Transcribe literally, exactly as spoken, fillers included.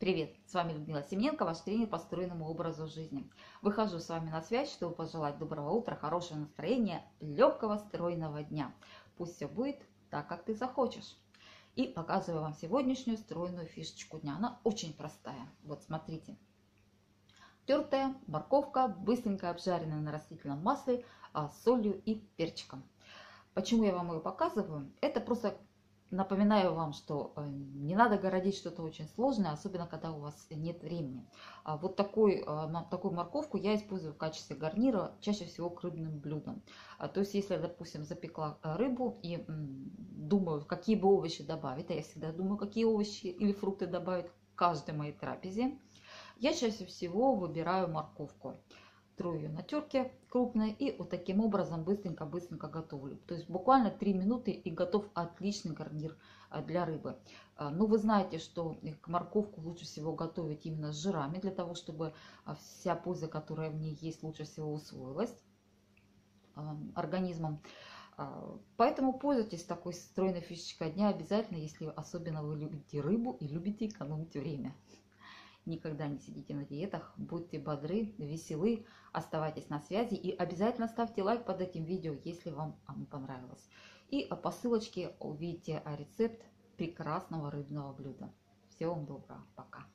Привет! С вами Людмила Семененко, ваш тренер по стройному образу жизни. Выхожу с вами на связь, чтобы пожелать доброго утра, хорошего настроения, легкого стройного дня. Пусть все будет так, как ты захочешь. И показываю вам сегодняшнюю стройную фишечку дня. Она очень простая. Вот смотрите. Тертая морковка, быстренько обжаренная на растительном масле, с солью и перчиком. Почему я вам ее показываю? Это просто напоминаю вам, что не надо городить что-то очень сложное, особенно когда у вас нет времени. Вот такой, такую морковку я использую в качестве гарнира, чаще всего к рыбным блюдам. То есть, если, допустим, запекла рыбу и думаю, какие бы овощи добавить, а я всегда думаю, какие овощи или фрукты добавить к каждой моей трапезе, я чаще всего выбираю морковку. Тру ее на терке крупной и вот таким образом быстренько-быстренько готовлю. То есть буквально три минуты и готов отличный гарнир для рыбы. Но вы знаете, что морковку лучше всего готовить именно с жирами, для того, чтобы вся польза, которая в ней есть, лучше всего усвоилась организмом. Поэтому пользуйтесь такой стройной фишечкой дня обязательно, если особенно вы любите рыбу и любите экономить время. Никогда не сидите на диетах, будьте бодры, веселы, оставайтесь на связи и обязательно ставьте лайк под этим видео, если вам оно понравилось. И по ссылочке увидите рецепт прекрасного рыбного блюда. Всего вам доброго, пока!